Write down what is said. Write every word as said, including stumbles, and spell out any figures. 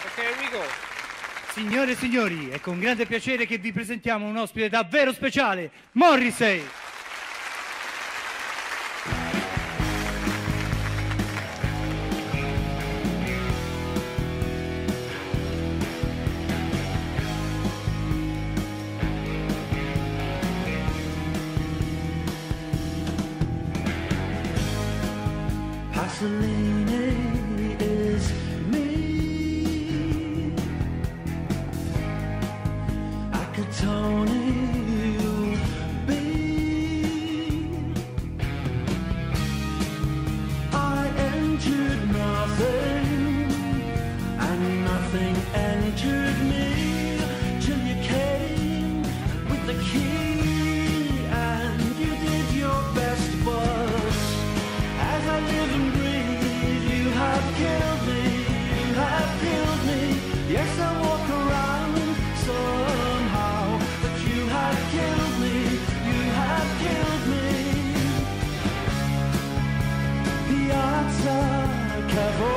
Okay, we go. Signore e signori, è con grande piacere che vi presentiamo un ospite davvero speciale, Morrissey. Pasolini is me, Accattone you'll be. I entered nothing, and nothing entered me, till you came with the key, and you did your best, but as I live and breathe, you have killed me, you have killed me. Yes, I walk around somehow, but you have killed me, you have killed me. Piazza Cavour.